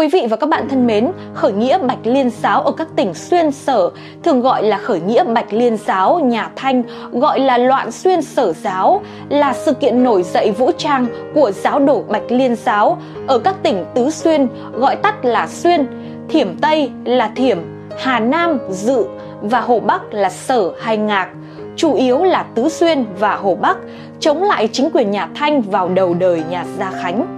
Quý vị và các bạn thân mến, khởi nghĩa Bạch Liên Giáo ở các tỉnh Xuyên Sở, thường gọi là khởi nghĩa Bạch Liên Giáo, nhà Thanh gọi là loạn Xuyên Sở Giáo, là sự kiện nổi dậy vũ trang của giáo đồ Bạch Liên Giáo ở các tỉnh Tứ Xuyên, gọi tắt là Xuyên, Thiểm Tây là Thiểm, Hà Nam, Dự và Hồ Bắc là Sở hay Ngạc, chủ yếu là Tứ Xuyên và Hồ Bắc, chống lại chính quyền nhà Thanh vào đầu đời nhà Gia Khánh.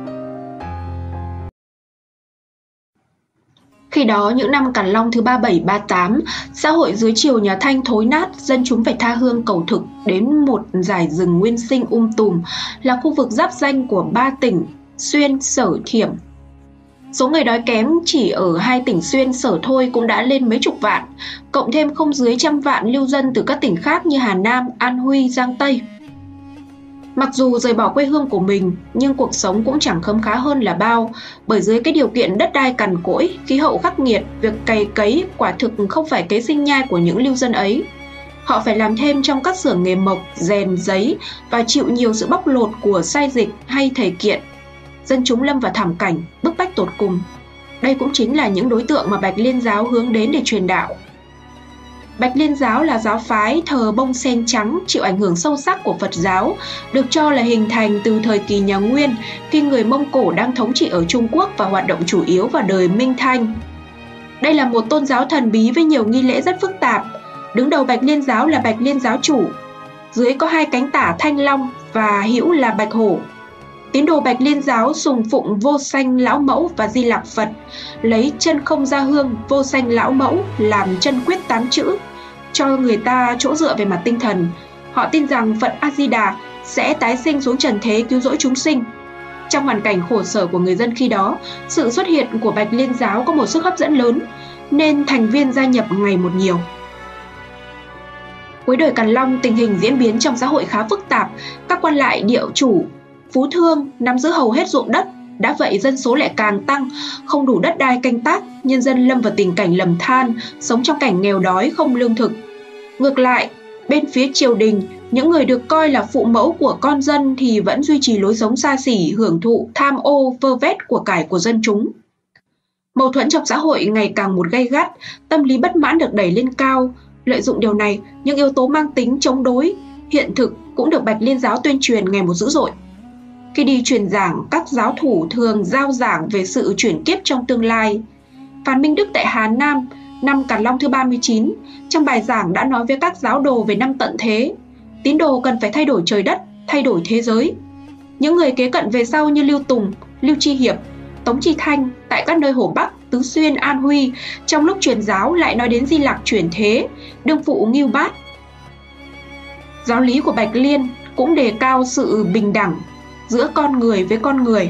Khi đó, những năm Càn Long thứ 37-38, xã hội dưới triều nhà Thanh thối nát, dân chúng phải tha hương cầu thực đến một dải rừng nguyên sinh tùm, là khu vực giáp danh của 3 tỉnh Xuyên, Sở, Thiểm. Số người đói kém chỉ ở 2 tỉnh Xuyên, Sở thôi cũng đã lên mấy chục vạn, cộng thêm không dưới 100 vạn lưu dân từ các tỉnh khác như Hà Nam, An Huy, Giang Tây. Mặc dù rời bỏ quê hương của mình, nhưng cuộc sống cũng chẳng khấm khá hơn là bao, bởi dưới cái điều kiện đất đai cằn cỗi, khí hậu khắc nghiệt, việc cày cấy quả thực không phải kế sinh nhai của những lưu dân ấy. Họ phải làm thêm trong các xưởng nghề mộc, rèn, giấy và chịu nhiều sự bóc lột của sai dịch hay thầy kiện. Dân chúng lâm vào thảm cảnh, bức bách tột cùng. Đây cũng chính là những đối tượng mà Bạch Liên Giáo hướng đến để truyền đạo. Bạch Liên Giáo là giáo phái thờ bông sen trắng, chịu ảnh hưởng sâu sắc của Phật giáo, được cho là hình thành từ thời kỳ nhà Nguyên, khi người Mông Cổ đang thống trị ở Trung Quốc và hoạt động chủ yếu vào đời Minh Thanh. Đây là một tôn giáo thần bí với nhiều nghi lễ rất phức tạp. Đứng đầu Bạch Liên Giáo là Bạch Liên Giáo chủ, dưới có 2 cánh tả Thanh Long và hữu là Bạch Hổ. Tín đồ Bạch Liên Giáo sùng phụng Vô Sanh Lão Mẫu và Di Lặc Phật, lấy chân không gia hương Vô Sanh Lão Mẫu làm chân quyết 8 chữ, cho người ta chỗ dựa về mặt tinh thần. Họ tin rằng Phật A-di-đà sẽ tái sinh xuống trần thế cứu rỗi chúng sinh. Trong hoàn cảnh khổ sở của người dân khi đó, sự xuất hiện của Bạch Liên Giáo có một sức hấp dẫn lớn, nên thành viên gia nhập ngày một nhiều. Cuối đời Càn Long, tình hình diễn biến trong xã hội khá phức tạp, các quan lại địa chủ, phú thương nắm giữ hầu hết ruộng đất, đã vậy dân số lại càng tăng, không đủ đất đai canh tác, nhân dân lâm vào tình cảnh lầm than, sống trong cảnh nghèo đói không lương thực. Ngược lại, bên phía triều đình, những người được coi là phụ mẫu của con dân thì vẫn duy trì lối sống xa xỉ, hưởng thụ, tham ô, vơ vét của cải của dân chúng. Mâu thuẫn trong xã hội ngày càng một gay gắt, tâm lý bất mãn được đẩy lên cao. Lợi dụng điều này, những yếu tố mang tính chống đối, hiện thực cũng được Bạch Liên Giáo tuyên truyền ngày một dữ dội. Khi đi truyền giảng, các giáo thủ thường giao giảng về sự chuyển kiếp trong tương lai. Phan Minh Đức tại Hà Nam, năm Càn Long thứ 39, trong bài giảng đã nói với các giáo đồ về năm tận thế. Tín đồ cần phải thay đổi trời đất, thay đổi thế giới. Những người kế cận về sau như Lưu Tùng, Lưu Chi Hiệp, Tống Chi Thanh tại các nơi Hồ Bắc, Tứ Xuyên, An Huy, trong lúc truyền giáo lại nói đến Di Lặc chuyển thế, đương phụ Ngưu Bát. Giáo lý của Bạch Liên cũng đề cao sự bình đẳng giữa con người với con người.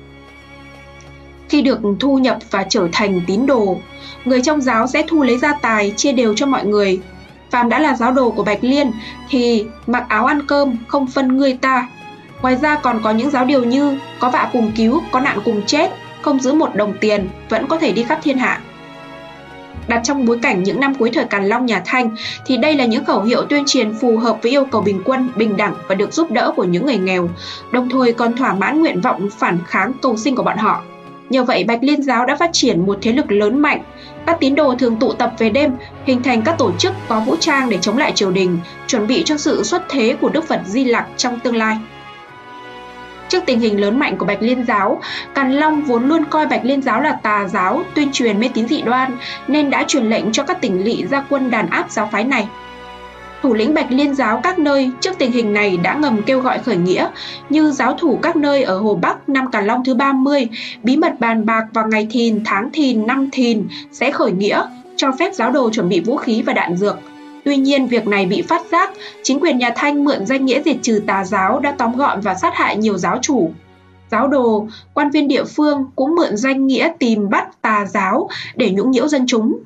Khi được thu nhập và trở thành tín đồ, người trong giáo sẽ thu lấy gia tài chia đều cho mọi người. Phàm đã là giáo đồ của Bạch Liên thì mặc áo ăn cơm, không phân ngươi ta. Ngoài ra còn có những giáo điều như có vạ cùng cứu, có nạn cùng chết, không giữ một đồng tiền, vẫn có thể đi khắp thiên hạ. Đặt trong bối cảnh những năm cuối thời Càn Long nhà Thanh thì đây là những khẩu hiệu tuyên truyền phù hợp với yêu cầu bình quân, bình đẳng và được giúp đỡ của những người nghèo, đồng thời còn thỏa mãn nguyện vọng phản kháng cầu sinh của bọn họ. Nhờ vậy, Bạch Liên Giáo đã phát triển một thế lực lớn mạnh. Các tín đồ thường tụ tập về đêm, hình thành các tổ chức có vũ trang để chống lại triều đình, chuẩn bị cho sự xuất thế của Đức Phật Di Lặc trong tương lai. Trước tình hình lớn mạnh của Bạch Liên Giáo, Càn Long vốn luôn coi Bạch Liên Giáo là tà giáo, tuyên truyền mê tín dị đoan, nên đã truyền lệnh cho các tỉnh lỵ ra quân đàn áp giáo phái này. Thủ lĩnh Bạch Liên Giáo các nơi trước tình hình này đã ngầm kêu gọi khởi nghĩa, như giáo thủ các nơi ở Hồ Bắc năm Càn Long thứ 30, bí mật bàn bạc vào ngày Thìn, tháng Thìn, năm Thìn sẽ khởi nghĩa, cho phép giáo đồ chuẩn bị vũ khí và đạn dược. Tuy nhiên, việc này bị phát giác, chính quyền nhà Thanh mượn danh nghĩa diệt trừ tà giáo đã tóm gọn và sát hại nhiều giáo chủ. Giáo đồ, quan viên địa phương cũng mượn danh nghĩa tìm bắt tà giáo để nhũng nhiễu dân chúng.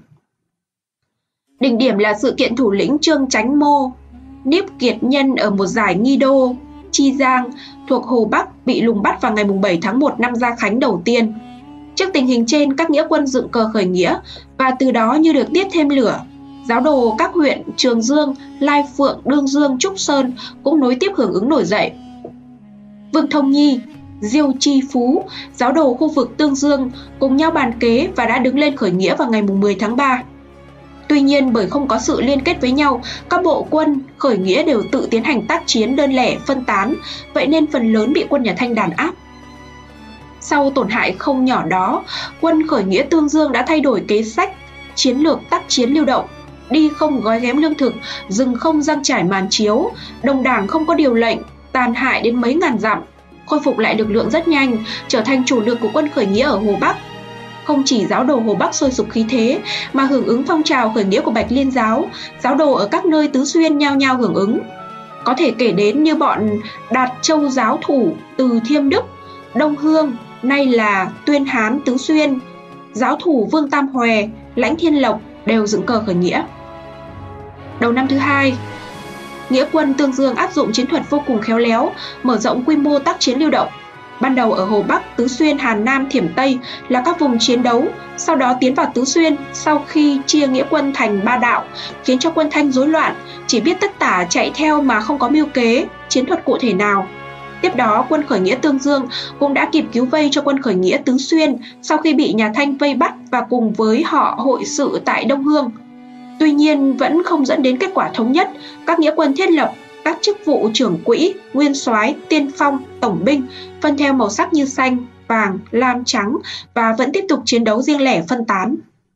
Đỉnh điểm là sự kiện thủ lĩnh Trương Chánh Mô, Niếp Kiệt Nhân ở một giải Nghi Đô, Chi Giang thuộc Hồ Bắc bị lùng bắt vào ngày 7 tháng 1 năm Gia Khánh đầu tiên. Trước tình hình trên, các nghĩa quân dựng cờ khởi nghĩa và từ đó như được tiếp thêm lửa. Giáo đồ các huyện Trường Dương, Lai Phượng, Đương Dương, Trúc Sơn cũng nối tiếp hưởng ứng nổi dậy. Vương Thông Nhi, Diêu Chi Phú, giáo đồ khu vực Tương Dương, cùng nhau bàn kế và đã đứng lên khởi nghĩa vào ngày 10 tháng 3. Tuy nhiên, bởi không có sự liên kết với nhau, các bộ quân khởi nghĩa đều tự tiến hành tác chiến đơn lẻ phân tán, vậy nên phần lớn bị quân nhà Thanh đàn áp. Sau tổn hại không nhỏ đó, quân khởi nghĩa Tương Dương đã thay đổi kế sách, chiến lược tác chiến lưu động, đi không gói ghém lương thực, rừng không giăng trải màn chiếu, đồng đảng không có điều lệnh, tàn hại đến mấy ngàn dặm, khôi phục lại lực lượng rất nhanh, trở thành chủ lực của quân khởi nghĩa ở Hồ Bắc. Không chỉ giáo đồ Hồ Bắc sôi sục khí thế, mà hưởng ứng phong trào khởi nghĩa của Bạch Liên giáo, giáo đồ ở các nơi Tứ Xuyên nhao nhao hưởng ứng. Có thể kể đến như bọn Đạt Châu giáo thủ từ Thiêm Đức, Đông Hương, nay là Tuyên Hán Tứ Xuyên, giáo thủ Vương Tam Hòe, Lãnh Thiên Lộc đều dựng cờ khởi nghĩa. Đầu năm thứ hai, nghĩa quân Tương Dương áp dụng chiến thuật vô cùng khéo léo, mở rộng quy mô tác chiến lưu động. Ban đầu ở Hồ Bắc, Tứ Xuyên, Hàn Nam, Thiểm Tây là các vùng chiến đấu, sau đó tiến vào Tứ Xuyên sau khi chia nghĩa quân thành 3 đạo, khiến cho quân Thanh rối loạn, chỉ biết tất tả chạy theo mà không có mưu kế, chiến thuật cụ thể nào. Tiếp đó, quân khởi nghĩa Tương Dương cũng đã kịp cứu vây cho quân khởi nghĩa Tứ Xuyên sau khi bị nhà Thanh vây bắt và cùng với họ hội sự tại Đông Hương. Tuy nhiên, vẫn không dẫn đến kết quả thống nhất, các nghĩa quân thiết lập các chức vụ trưởng quỹ, nguyên soái, tiên phong, tổng binh, phân theo màu sắc như xanh, vàng, lam, trắng và vẫn tiếp tục chiến đấu riêng lẻ phân tán.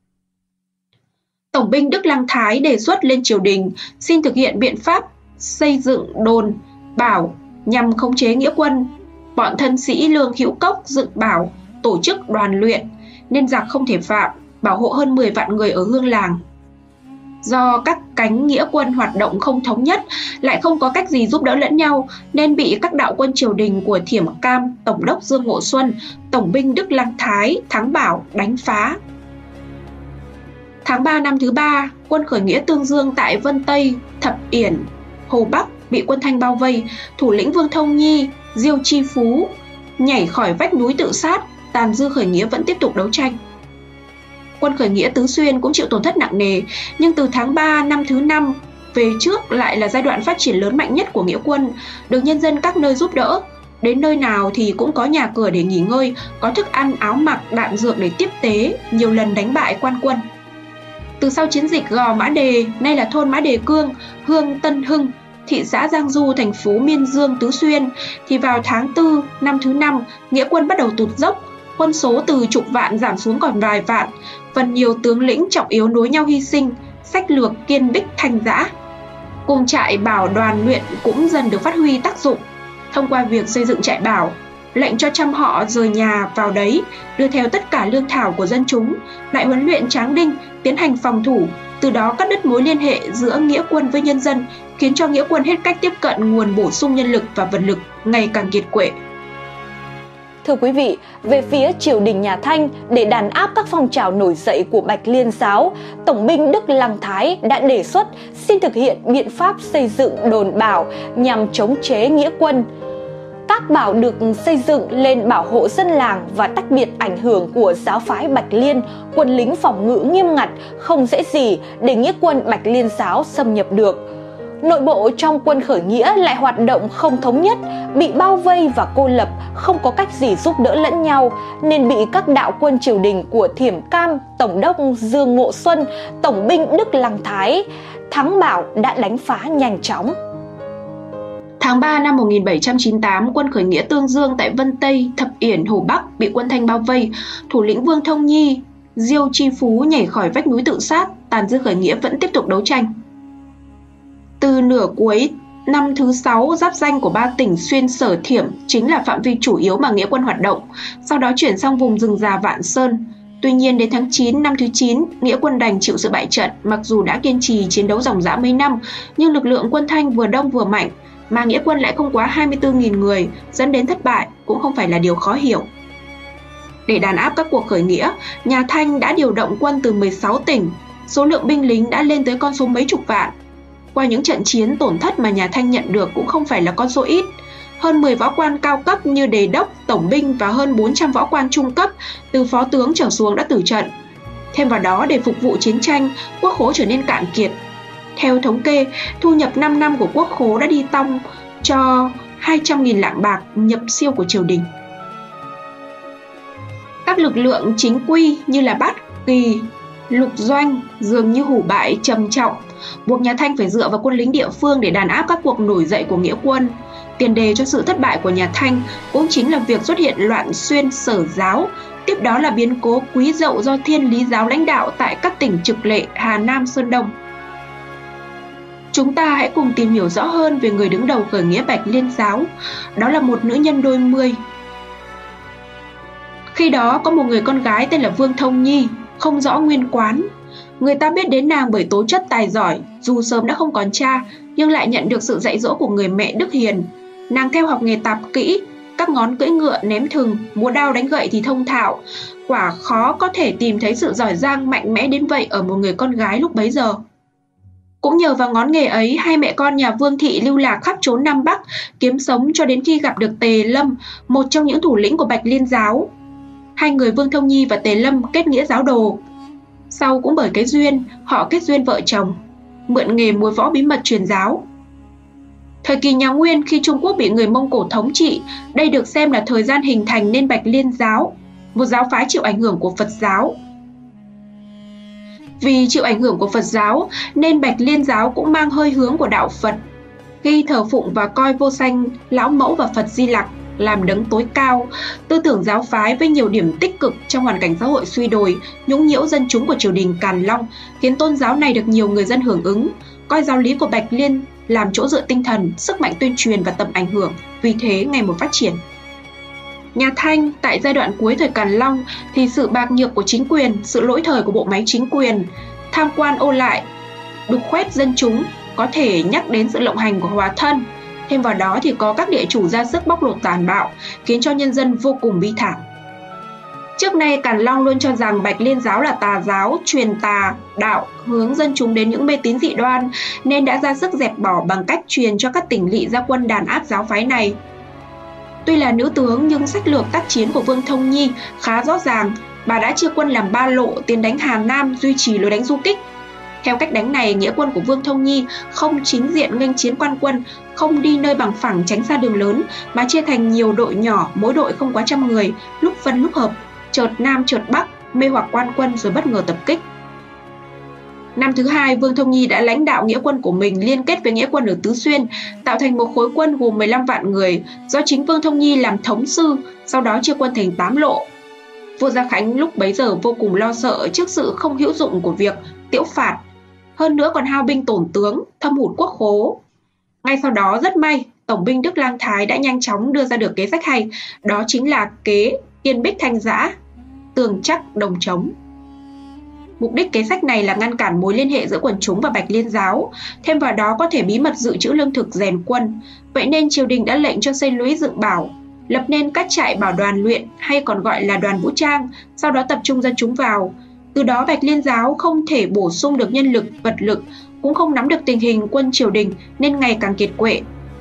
Tổng binh Đức Lăng Thái đề xuất lên triều đình xin thực hiện biện pháp xây dựng đồn, bảo nhằm khống chế nghĩa quân. Bọn thân sĩ Lương Hữu Cốc dựng bảo, tổ chức đoàn luyện, nên giặc không thể phạm, bảo hộ hơn 10 vạn người ở hương làng. Do các cánh nghĩa quân hoạt động không thống nhất, lại không có cách gì giúp đỡ lẫn nhau, nên bị các đạo quân triều đình của Thiểm Cam, Tổng đốc Dương Ngộ Xuân, Tổng binh Đức Lăng Thái, Thắng Bảo đánh phá. Tháng 3 năm thứ 3, quân khởi nghĩa Tương Dương tại Vân Tây, Thập Yển, Hồ Bắc bị quân Thanh bao vây, thủ lĩnh Vương Thông Nhi, Diêu Chi Phú nhảy khỏi vách núi tự sát, tàn dư khởi nghĩa vẫn tiếp tục đấu tranh. Quân khởi nghĩa Tứ Xuyên cũng chịu tổn thất nặng nề, nhưng từ tháng 3 năm thứ 5 về trước lại là giai đoạn phát triển lớn mạnh nhất của nghĩa quân, được nhân dân các nơi giúp đỡ. Đến nơi nào thì cũng có nhà cửa để nghỉ ngơi, có thức ăn, áo mặc, đạn dược để tiếp tế, nhiều lần đánh bại quan quân. Từ sau chiến dịch Gò Mã Đề, nay là thôn Mã Đề Cương, Hương Tân Hưng, thị xã Giang Du, thành phố Miên Dương, Tứ Xuyên, thì vào tháng 4 năm thứ 5, nghĩa quân bắt đầu tụt dốc, quân số từ chục vạn giảm xuống còn vài vạn, phần nhiều tướng lĩnh trọng yếu nối nhau hy sinh, sách lược kiên bích thanh giã. Cùng trại bảo đoàn luyện cũng dần được phát huy tác dụng, thông qua việc xây dựng trại bảo, lệnh cho trăm họ rời nhà vào đấy, đưa theo tất cả lương thảo của dân chúng, lại huấn luyện tráng đinh, tiến hành phòng thủ, từ đó cắt đứt mối liên hệ giữa nghĩa quân với nhân dân, khiến cho nghĩa quân hết cách tiếp cận nguồn bổ sung nhân lực và vật lực ngày càng kiệt quệ. Thưa quý vị, về phía triều đình nhà Thanh, để đàn áp các phong trào nổi dậy của Bạch Liên giáo, Tổng binh Đức Lăng Thái đã đề xuất xin thực hiện biện pháp xây dựng đồn bảo nhằm chống chế nghĩa quân. Các bảo được xây dựng lên bảo hộ dân làng và tách biệt ảnh hưởng của giáo phái Bạch Liên, quân lính phòng ngự nghiêm ngặt, không dễ gì để nghĩa quân Bạch Liên giáo xâm nhập được. Nội bộ trong quân khởi nghĩa lại hoạt động không thống nhất, bị bao vây và cô lập, không có cách gì giúp đỡ lẫn nhau, nên bị các đạo quân triều đình của Thiểm Cam, Tổng đốc Dương Ngộ Xuân, Tổng binh Đức Lăng Thái, Thắng Bảo đã đánh phá nhanh chóng. Tháng 3 năm 1798, quân khởi nghĩa Tương Dương tại Vân Tây, Thập Yển, Hồ Bắc bị quân Thanh bao vây, thủ lĩnh Vương Thông Nhi, Diêu Chi Phú nhảy khỏi vách núi tự sát, tàn dư khởi nghĩa vẫn tiếp tục đấu tranh. Từ nửa cuối năm thứ 6, giáp danh của 3 tỉnh Xuyên Sở Thiểm chính là phạm vi chủ yếu mà nghĩa quân hoạt động, sau đó chuyển sang vùng rừng già Vạn Sơn. Tuy nhiên đến tháng 9 năm thứ 9, nghĩa quân đành chịu sự bại trận, mặc dù đã kiên trì chiến đấu ròng rã mấy năm, nhưng lực lượng quân Thanh vừa đông vừa mạnh, mà nghĩa quân lại không quá 24.000 người, dẫn đến thất bại cũng không phải là điều khó hiểu. Để đàn áp các cuộc khởi nghĩa, nhà Thanh đã điều động quân từ 16 tỉnh, số lượng binh lính đã lên tới con số mấy chục vạn. Qua những trận chiến, tổn thất mà nhà Thanh nhận được cũng không phải là con số ít. Hơn 10 võ quan cao cấp như đề đốc, tổng binh và hơn 400 võ quan trung cấp từ phó tướng trở xuống đã tử trận. Thêm vào đó, để phục vụ chiến tranh, quốc khố trở nên cạn kiệt. Theo thống kê, thu nhập 5 năm của quốc khố đã đi tong cho 200.000 lạng bạc nhập siêu của triều đình. Các lực lượng chính quy như là Bát Kỳ, Lục Doanh dường như hủ bại trầm trọng, buộc nhà Thanh phải dựa vào quân lính địa phương để đàn áp các cuộc nổi dậy của nghĩa quân. Tiền đề cho sự thất bại của nhà Thanh cũng chính là việc xuất hiện loạn xuyên Sở giáo, tiếp đó là biến cố Quý Dậu do Thiên Lý giáo lãnh đạo tại các tỉnh Trực Lệ, Hà Nam, Sơn Đông. Chúng ta hãy cùng tìm hiểu rõ hơn về người đứng đầu khởi nghĩa Bạch Liên giáo, đó là một nữ nhân đôi mươi. Khi đó có một người con gái tên là Vương Thông Nhi, không rõ nguyên quán. Người ta biết đến nàng bởi tố chất tài giỏi, dù sớm đã không còn cha, nhưng lại nhận được sự dạy dỗ của người mẹ đức hiền. Nàng theo học nghề tạp kỹ, các ngón cưỡi ngựa, ném thừng, múa đao đánh gậy thì thông thạo. Quả khó có thể tìm thấy sự giỏi giang mạnh mẽ đến vậy ở một người con gái lúc bấy giờ. Cũng nhờ vào ngón nghề ấy, hai mẹ con nhà Vương thị lưu lạc khắp chốn Nam Bắc, kiếm sống cho đến khi gặp được Tề Lâm, một trong những thủ lĩnh của Bạch Liên giáo. Hai người Vương Thông Nhi và Tề Lâm kết nghĩa giáo đồ. Sau cũng bởi cái duyên, họ kết duyên vợ chồng, mượn nghề múa võ bí mật truyền giáo. Thời kỳ nhà Nguyên, khi Trung Quốc bị người Mông Cổ thống trị, đây được xem là thời gian hình thành nên Bạch Liên giáo, một giáo phái chịu ảnh hưởng của Phật giáo. Vì chịu ảnh hưởng của Phật giáo nên Bạch Liên giáo cũng mang hơi hướng của đạo Phật, khi thờ phụng và coi Vô Sanh, Lão Mẫu và Phật Di Lặc làm đấng tối cao. Tư tưởng giáo phái với nhiều điểm tích cực trong hoàn cảnh xã hội suy đồi, nhũng nhiễu dân chúng của triều đình Càn Long, khiến tôn giáo này được nhiều người dân hưởng ứng, coi giáo lý của Bạch Liên làm chỗ dựa tinh thần, sức mạnh tuyên truyền và tầm ảnh hưởng, vì thế ngày một phát triển. Nhà Thanh tại giai đoạn cuối thời Càn Long thì sự bạc nhược của chính quyền, sự lỗi thời của bộ máy chính quyền, tham quan ô lại, đục khoét dân chúng, có thể nhắc đến sự lộng hành của Hòa Thân. Thêm vào đó thì có các địa chủ ra sức bóc lột tàn bạo, khiến cho nhân dân vô cùng bi thảm. Trước nay Càn Long luôn cho rằng Bạch Liên giáo là tà giáo, truyền tà đạo, hướng dân chúng đến những mê tín dị đoan, nên đã ra sức dẹp bỏ bằng cách truyền cho các tỉnh lỵ ra quân đàn áp giáo phái này. Tuy là nữ tướng nhưng sách lược tác chiến của Vương Thông Nhi khá rõ ràng, bà đã chia quân làm 3 lộ tiến đánh Hà Nam, duy trì lối đánh du kích. Theo cách đánh này, nghĩa quân của Vương Thông Nhi không chính diện nghênh chiến quan quân, không đi nơi bằng phẳng tránh xa đường lớn, mà chia thành nhiều đội nhỏ, mỗi đội không quá 100 người, lúc phân lúc hợp, chợt Nam chợt Bắc, mê hoặc quan quân rồi bất ngờ tập kích. Năm thứ hai, Vương Thông Nhi đã lãnh đạo nghĩa quân của mình liên kết với nghĩa quân ở Tứ Xuyên, tạo thành một khối quân gồm 15 vạn người, do chính Vương Thông Nhi làm thống sư, sau đó chia quân thành 8 lộ. Vua Gia Khánh lúc bấy giờ vô cùng lo sợ trước sự không hữu dụng của việc tiễu phạt, hơn nữa còn hao binh tổn tướng, thâm hụt quốc khố. Ngay sau đó rất may, Tổng binh Đức Lang Thái đã nhanh chóng đưa ra được kế sách hay, đó chính là kế Yên Bích Thanh Giã, tường chắc đồng trống. Mục đích kế sách này là ngăn cản mối liên hệ giữa quần chúng và Bạch Liên giáo, thêm vào đó có thể bí mật dự trữ lương thực rèn quân. Vậy nên triều đình đã lệnh cho xây lũy dựng bảo, lập nên các trại bảo đoàn luyện hay còn gọi là đoàn vũ trang, sau đó tập trung dân chúng vào. Từ đó Bạch Liên giáo không thể bổ sung được nhân lực, vật lực, cũng không nắm được tình hình quân triều đình nên ngày càng kiệt quệ.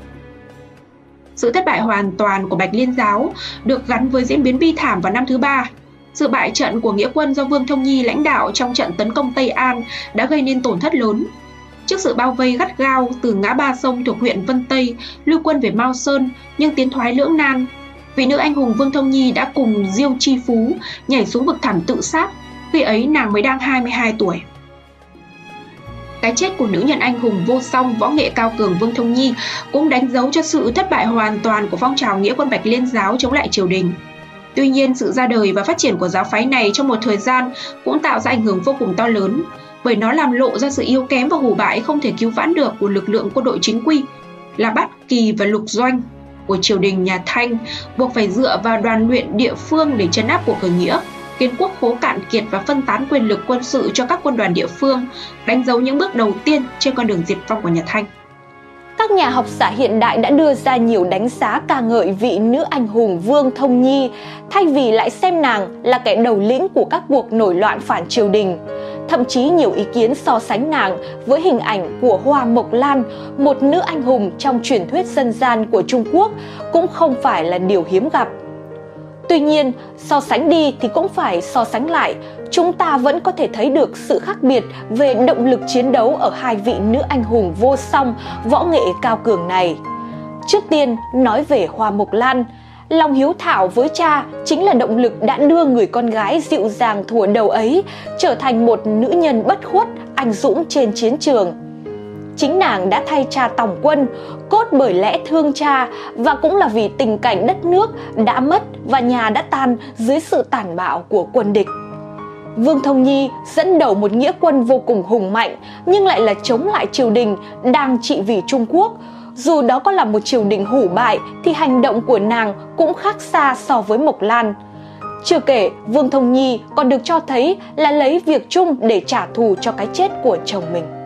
Sự thất bại hoàn toàn của Bạch Liên giáo được gắn với diễn biến bi thảm vào năm thứ 3. Sự bại trận của nghĩa quân do Vương Thông Nhi lãnh đạo trong trận tấn công Tây An đã gây nên tổn thất lớn. Trước sự bao vây gắt gao từ ngã ba sông thuộc huyện Vân Tây, lưu quân về Mao Sơn nhưng tiến thoái lưỡng nan. Vị nữ anh hùng Vương Thông Nhi đã cùng Diêu Chi Phú nhảy xuống vực thẳm tự sát, khi ấy nàng mới đang 22 tuổi. Cái chết của nữ nhân anh hùng vô song võ nghệ cao cường Vương Thông Nhi cũng đánh dấu cho sự thất bại hoàn toàn của phong trào nghĩa quân Bạch Liên giáo chống lại triều đình. Tuy nhiên, sự ra đời và phát triển của giáo phái này trong một thời gian cũng tạo ra ảnh hưởng vô cùng to lớn, bởi nó làm lộ ra sự yếu kém và hủ bại không thể cứu vãn được của lực lượng quân đội chính quy là Bát Kỳ và Lục Doanh của triều đình nhà Thanh, buộc phải dựa vào đoàn luyện địa phương để trấn áp cuộc khởi nghĩa, khiến quốc khố cạn kiệt và phân tán quyền lực quân sự cho các quân đoàn địa phương, đánh dấu những bước đầu tiên trên con đường diệt vong của nhà Thanh. Các nhà học giả hiện đại đã đưa ra nhiều đánh giá ca ngợi vị nữ anh hùng Vương Thông Nhi, thay vì lại xem nàng là kẻ đầu lĩnh của các cuộc nổi loạn phản triều đình. Thậm chí nhiều ý kiến so sánh nàng với hình ảnh của Hoa Mộc Lan, một nữ anh hùng trong truyền thuyết dân gian của Trung Quốc, cũng không phải là điều hiếm gặp. Tuy nhiên, so sánh đi thì cũng phải so sánh lại, chúng ta vẫn có thể thấy được sự khác biệt về động lực chiến đấu ở hai vị nữ anh hùng vô song, võ nghệ cao cường này. Trước tiên, nói về Hoa Mộc Lan, Lòng hiếu thảo với cha chính là động lực đã đưa người con gái dịu dàng thuở đầu ấy trở thành một nữ nhân bất khuất, anh dũng trên chiến trường. Chính nàng đã thay cha tòng quân, cốt bởi lẽ thương cha và cũng là vì tình cảnh đất nước đã mất và nhà đã tan dưới sự tàn bạo của quân địch. Vương Thông Nhi dẫn đầu một nghĩa quân vô cùng hùng mạnh nhưng lại là chống lại triều đình đang trị vì Trung Quốc. Dù đó có là một triều đình hủ bại thì hành động của nàng cũng khác xa so với Mộc Lan. Chưa kể, Vương Thông Nhi còn được cho thấy là lấy việc chung để trả thù cho cái chết của chồng mình.